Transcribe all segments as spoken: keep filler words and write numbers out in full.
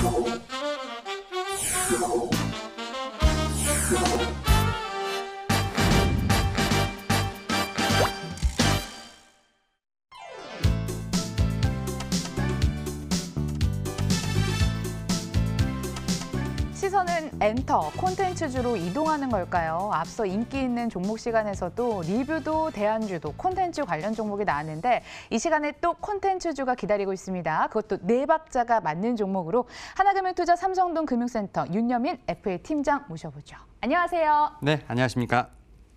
시선은 엔터, 콘텐츠주로 이동하는 걸까요? 앞서 인기 있는 종목 시간에서도 리뷰도 대안주도 콘텐츠 관련 종목이 나왔는데 이 시간에 또 콘텐츠주가 기다리고 있습니다. 그것도 네 박자가 맞는 종목으로 하나금융투자 삼성동 금융센터 윤여민 에프에이 팀장 모셔보죠. 안녕하세요. 네, 안녕하십니까.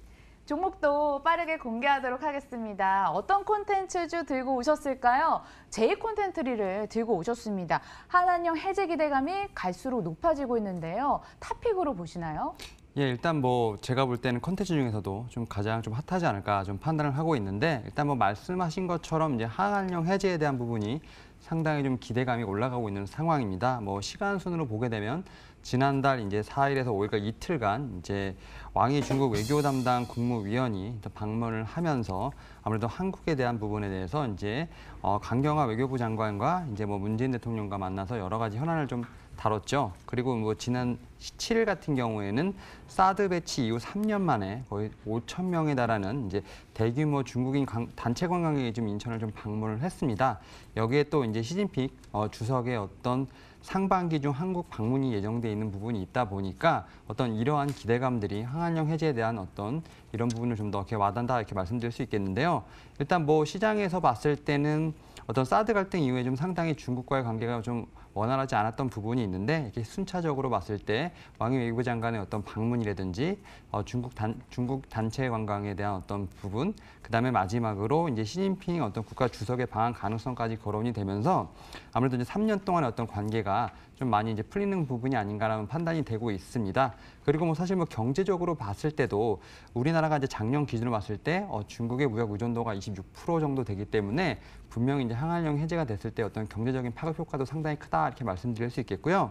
종목도 빠르게 공개하도록 하겠습니다. 어떤 콘텐츠주 들고 오셨을까요? 제이 콘텐츠리를 들고 오셨습니다. 한한령 해제 기대감이 갈수록 높아지고 있는데요. 탑픽으로 보시나요? 예, 일단 뭐 제가 볼 때는 콘텐츠 중에서도 좀 가장 좀 핫하지 않을까 좀 판단을 하고 있는데 일단 뭐 말씀하신 것처럼 이제 한한령 해제에 대한 부분이 상당히 좀 기대감이 올라가고 있는 상황입니다. 뭐 시간 순으로 보게 되면 지난달 이제 사 일에서 오 일간 이틀간 이제 왕이 중국 외교 담당 국무위원이 방문을 하면서 아무래도 한국에 대한 부분에 대해서 이제 어, 강경화 외교부 장관과 이제 뭐 문재인 대통령과 만나서 여러 가지 현안을 좀 다뤘죠. 그리고 뭐 지난 칠 일 같은 경우에는 사드 배치 이후 삼 년 만에 거의 오천 명에 달하는 이제 대규모 중국인 관, 단체 관광객이 좀 인천을 좀 방문을 했습니다. 여기에 또 이제 시진핑 어, 주석의 어떤 상반기 중 한국 방문이 예정돼 있는 부분이 있다 보니까 어떤 이러한 기대감들이 한한령 해제에 대한 어떤 이런 부분을 좀 더 이렇게 와닿는다 이렇게 말씀드릴 수 있겠는데요. 일단 뭐 시장에서 봤을 때는 어떤 사드 갈등 이후에 좀 상당히 중국과의 관계가 좀 원활하지 않았던 부분이 있는데 이렇게 순차적으로 봤을 때 왕이 외교부 장관의 어떤 방문이라든지 어, 중국 단 중국 단체 관광에 대한 어떤 부분, 그다음에 마지막으로 이제 시진핑 어떤 국가 주석의 방한 가능성까지 거론이 되면서 아무래도 이제 삼 년 동안의 어떤 관계가 좀 많이 이제 풀리는 부분이 아닌가라는 판단이 되고 있습니다. 그리고 뭐 사실 뭐 경제적으로 봤을 때도 우리나라가 이제 작년 기준으로 봤을 때 어, 중국의 무역 의존도가 이십육 퍼센트 정도 되기 때문에 분명히 이제 한한령 해제가 됐을 때 어떤 경제적인 파급 효과도 상당히 크다 이렇게 말씀드릴 수 있겠고요.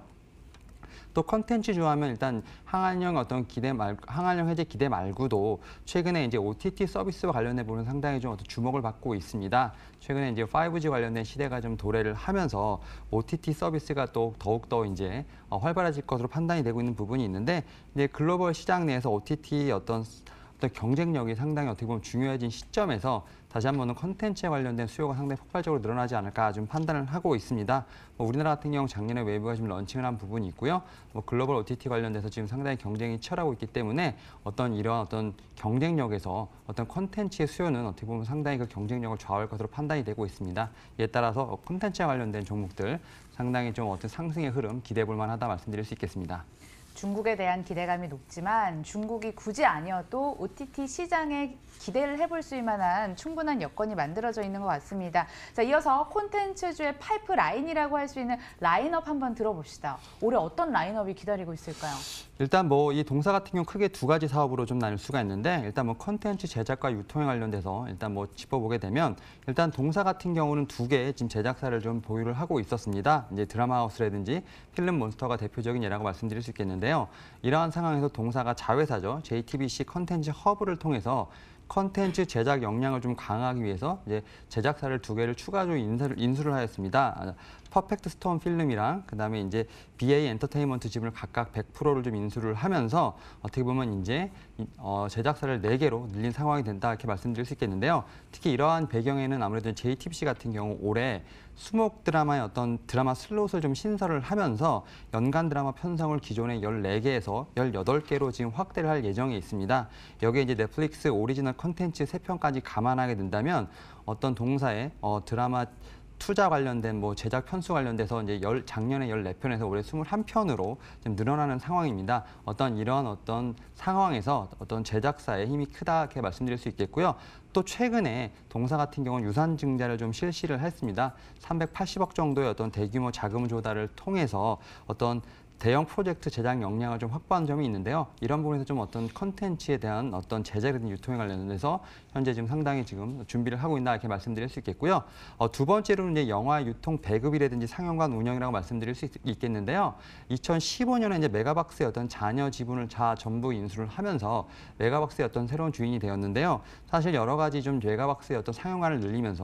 또 컨텐츠주 하면 일단 한한령 어떤 기대 말 한한령 해제 기대 말고도 최근에 이제 오티티 서비스와 관련해 보면 상당히 좀 어떤 주목을 받고 있습니다. 최근에 이제 파이브지 관련된 시대가 좀 도래를 하면서 오티티 서비스가 또 더욱 더 이제 활발해질 것으로 판단이 되고 있는 부분이 있는데 이제 글로벌 시장 내에서 오티티의 어떤 어떤 경쟁력이 상당히 어떻게 보면 중요해진 시점에서 다시 한번은 컨텐츠에 관련된 수요가 상당히 폭발적으로 늘어나지 않을까 좀 판단을 하고 있습니다. 뭐 우리나라 같은 경우 작년에 웨이브가 지금 런칭을 한 부분이 있고요. 뭐 글로벌 오티티 관련돼서 지금 상당히 경쟁이 치열하고 있기 때문에 어떤 이런 어떤 경쟁력에서 어떤 컨텐츠의 수요는 어떻게 보면 상당히 그 경쟁력을 좌우할 것으로 판단이 되고 있습니다. 이에 따라서 컨텐츠에 관련된 종목들 상당히 좀 어떤 상승의 흐름 기대해 볼 만하다 말씀드릴 수 있겠습니다. 중국에 대한 기대감이 높지만 중국이 굳이 아니어도 오티티 시장에 기대를 해볼 수 있을 만한 충분한 여건이 만들어져 있는 것 같습니다. 자, 이어서 콘텐츠주의 파이프라인이라고 할 수 있는 라인업 한번 들어봅시다. 올해 어떤 라인업이 기다리고 있을까요? 일단 뭐 이 동사 같은 경우 크게 두 가지 사업으로 좀 나눌 수가 있는데 일단 뭐 콘텐츠 제작과 유통에 관련돼서 일단 뭐 짚어보게 되면 일단 동사 같은 경우는 두 개의 지금 제작사를 좀 보유를 하고 있었습니다. 이제 드라마하우스라든지 필름몬스터가 대표적인 예라고 말씀드릴 수 있겠는데요. 이러한 상황에서 동사가 자회사죠. 제이티비씨 컨텐츠 허브를 통해서 컨텐츠 제작 역량을 좀 강화하기 위해서 이제 제작사를 두 개를 추가적으로 인수를, 인수를 하였습니다. 퍼펙트 스톤 필름이랑 그다음에 이제 비에이 엔터테인먼트 지분을 각각 백 퍼센트를 좀 인수를 하면서 어떻게 보면 이제 어, 제작사를 네 개로 늘린 상황이 된다 이렇게 말씀드릴 수 있겠는데요. 특히 이러한 배경에는 아무래도 제이티비씨 같은 경우 올해 수목 드라마의 어떤 드라마 슬롯을 좀 신설을 하면서 연간 드라마 편성을 기존의 열네 개에서 열여덟 개로 지금 확대를 할 예정에 있습니다. 여기에 이제 넷플릭스 오리지널 컨텐츠 세 편까지 감안하게 된다면 어떤 동사의 어, 드라마 투자 관련된 뭐 제작 편수 관련돼서 이제 열, 작년에 열네 편에서 올해 이십일 편으로 좀 늘어나는 상황입니다. 어떤 이런 어떤 상황에서 어떤 제작사의 힘이 크다 이렇게 말씀드릴 수 있겠고요. 또 최근에 동사 같은 경우는 유산 증자를 좀 실시를 했습니다. 삼백팔십억 정도의 어떤 대규모 자금 조달을 통해서 어떤 대형 프로젝트 제작 역량을 좀 확보한 점이 있는데요. 이런 부분에서 좀 어떤 컨텐츠에 대한 어떤 제작이든 유통에 관련해서 현재 지금 상당히 지금 준비를 하고 있다 이렇게 말씀드릴 수 있겠고요. 어, 두 번째로는 이제 영화 유통 배급이라든지 상영관 운영이라고 말씀드릴 수 있, 있겠는데요. 이천십오 년에 이제 메가박스의 어떤 자녀 지분을 자 전부 인수를 하면서 메가박스의 어떤 새로운 주인이 되었는데요. 사실 여러 가지 좀 메가박스의 어떤 상영관을 늘리면서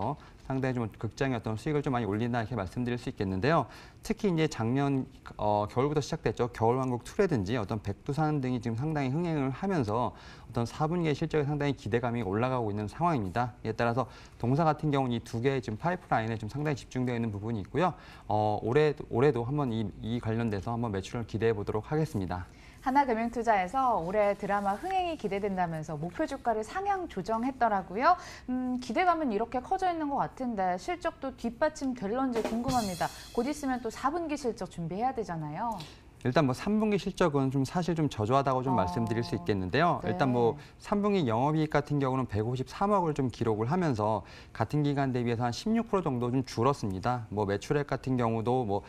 상당히 좀 극장의 어떤 수익을 좀 많이 올린다 이렇게 말씀드릴 수 있겠는데요. 특히 이제 작년 어, 겨울부터 시작됐죠. 겨울왕국 이라든지 어떤 백두산 등이 지금 상당히 흥행을 하면서 어떤 사 분기의 실적에 상당히 기대감이 올라가고 있는 상황입니다. 이에 따라서 동사 같은 경우는 이 두 개의 지금 파이프라인에 좀 상당히 집중되어 있는 부분이 있고요. 어, 올해 올해도 한번 이, 이 관련돼서 한번 매출을 기대해 보도록 하겠습니다. 하나금융투자에서 올해 드라마 흥행이 기대된다면서 목표 주가를 상향 조정했더라고요. 음, 기대감은 이렇게 커져 있는 것 같은데 실적도 뒷받침될런지 궁금합니다. 곧 있으면 또 사 분기 실적 준비해야 되잖아요. 일단 뭐 삼 분기 실적은 좀 사실 좀 저조하다고 좀 어, 말씀드릴 수 있겠는데요. 네. 일단 뭐 삼 분기 영업이익 같은 경우는 백오십삼억을 좀 기록을 하면서 같은 기간 대비해서 한 십육 퍼센트 정도 좀 줄었습니다. 뭐 매출액 같은 경우도 뭐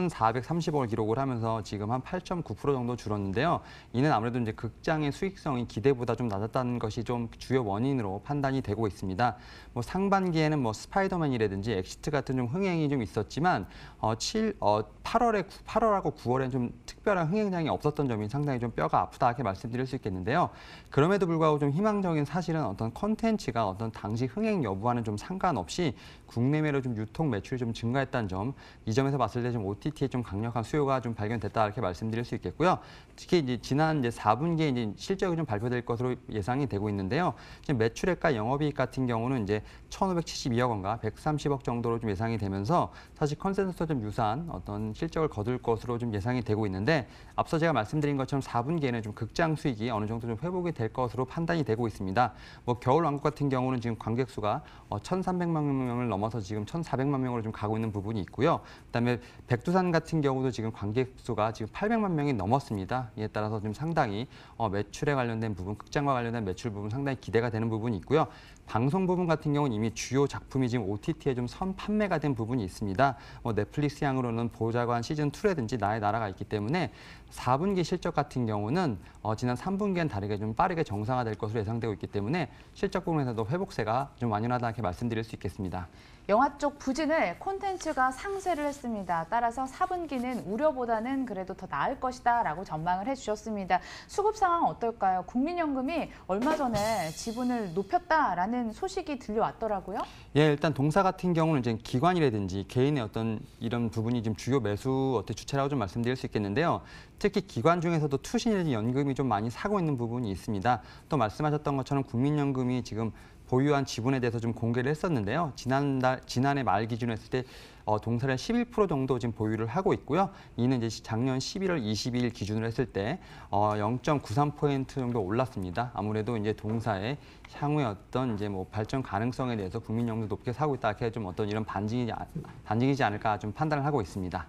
천사백삼십억을 기록을 하면서 지금 한 팔 점 구 퍼센트 정도 줄었는데요. 이는 아무래도 이제 극장의 수익성이 기대보다 좀 낮았다는 것이 좀 주요 원인으로 판단이 되고 있습니다. 뭐 상반기에는 뭐 스파이더맨이라든지 엑시트 같은 좀 흥행이 좀 있었지만 어, 칠, 어, 팔월에 팔월하고 구월에는 좀 특별한 흥행장이 없었던 점이 상당히 좀 뼈가 아프다 이렇게 말씀드릴 수 있겠는데요. 그럼에도 불구하고 좀 희망적인 사실은 어떤 컨텐츠가 어떤 당시 흥행 여부와는 좀 상관없이 국내외로 좀 유통 매출이 좀 증가했다는 점, 이 점에서 봤을 때 좀 오티티의 좀 강력한 수요가 좀 발견됐다 이렇게 말씀드릴 수 있겠고요. 특히 이제 지난 이제 사 분기에 이제 실적이 좀 발표될 것으로 예상이 되고 있는데요. 지금 매출액과 영업이익 같은 경우는 이제 천오백칠십이억 원과 백삼십억 정도로 좀 예상이 되면서 사실 컨센서스와 좀 유사한 어떤 실적을 거둘 것으로 좀 예상이 되고 있는데 앞서 제가 말씀드린 것처럼 사 분기에는 좀 극장 수익이 어느 정도 좀 회복이 될 것으로 판단이 되고 있습니다. 뭐 겨울왕국 같은 경우는 지금 관객 수가 어, 천삼백만 명을 넘어서 지금 천사백만 명으로 좀 가고 있는 부분이 있고요. 그다음에 백두산 같은 경우도 지금 관객 수가 지금 팔백만 명이 넘었습니다. 이에 따라서 좀 상당히 어, 매출에 관련된 부분, 극장과 관련된 매출 부분 상당히 기대가 되는 부분이 있고요. 방송 부분 같은 경우는 이미 주요 작품이 지금 오티티에 좀 선 판매가 된 부분이 있습니다. 뭐 넷플릭스 향으로는 보좌관 시즌 이라든지 나의 나라가 있기 때문에 사 분기 실적 같은 경우는 어, 지난 삼 분기와는 다르게 좀 빠르게 정상화될 것으로 예상되고 있기 때문에 실적 부분에서도 회복세가 좀 완연하다 이렇게 말씀드릴 수 있겠습니다. 영화 쪽 부진을 콘텐츠가 상쇄를 했습니다. 따라서 사 분기는 우려보다는 그래도 더 나을 것이다 라고 전망을 해주셨습니다. 수급 상황 어떨까요? 국민연금이 얼마 전에 지분을 높였다라는 소식이 들려왔더라고요. 예, 일단 동사 같은 경우는 이제 기관이라든지 개인의 어떤 이런 부분이 지금 주요 매수 어떤 주체라고 좀 말씀드릴 수 있겠는데요. 특히 기관 중에서도 투신이라든지 연금이 좀 많이 사고 있는 부분이 있습니다. 또 말씀하셨던 것처럼 국민연금이 지금 보유한 지분에 대해서 좀 공개를 했었는데요. 지난달, 지난해 말 기준으로 했을 때 어, 동사는 십일 퍼센트 정도 지금 보유를 하고 있고요. 이는 이제 작년 십일월 이십이일 기준으로 했을 때 어, 영 점 구삼 퍼센트 정도 올랐습니다. 아무래도 이제 동사의 향후의 어떤 이제 뭐 발전 가능성에 대해서 국민연금도 높게 사고 있다 이렇게 좀 어떤 이런 반증이지, 반증이지 않을까 좀 판단을 하고 있습니다.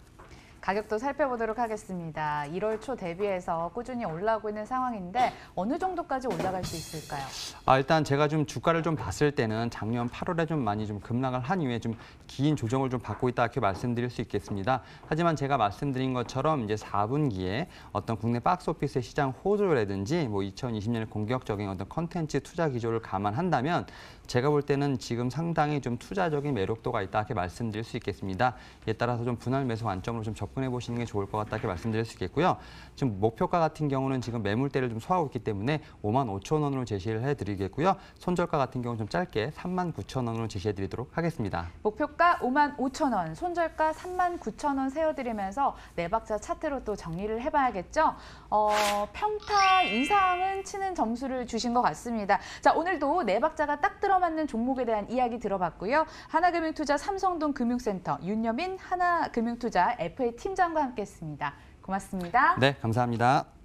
가격도 살펴보도록 하겠습니다. 일월 초 대비해서 꾸준히 올라오고 있는 상황인데 어느 정도까지 올라갈 수 있을까요? 아, 일단 제가 좀 주가를 좀 봤을 때는 작년 팔월에 좀 많이 좀 급락을 한 이후에 좀 긴 조정을 좀 받고 있다 이렇게 말씀드릴 수 있겠습니다. 하지만 제가 말씀드린 것처럼 이제 사 분기에 어떤 국내 박스오피스의 시장 호조라든지 뭐 이천이십 년의 공격적인 어떤 컨텐츠 투자 기조를 감안한다면 제가 볼 때는 지금 상당히 좀 투자적인 매력도가 있다 이렇게 말씀드릴 수 있겠습니다. 이에 따라서 좀 분할 매수 관점으로 좀 접근해 보시는 게 좋을 것 같다 이렇게 말씀드릴 수 있겠고요. 지금 목표가 같은 경우는 지금 매물대를 좀 소화하고 있기 때문에 오만 오천 원으로 제시를 해드리겠고요. 손절가 같은 경우는 좀 짧게 삼만 구천 원으로 제시해드리도록 하겠습니다. 목표가 오만 오천 원, 손절가 삼만 구천 원 세워드리면서 네 박자 차트로 또 정리를 해봐야겠죠. 어, 평타 이상은 치는 점수를 주신 것 같습니다. 자, 오늘도 네 박자가 딱 들어맞는 종목에 대한 이야기 들어봤고요. 하나금융투자 삼성동 금융센터 윤여민 하나금융투자 에프에이 팀장과 함께했습니다. 고맙습니다. 네, 감사합니다.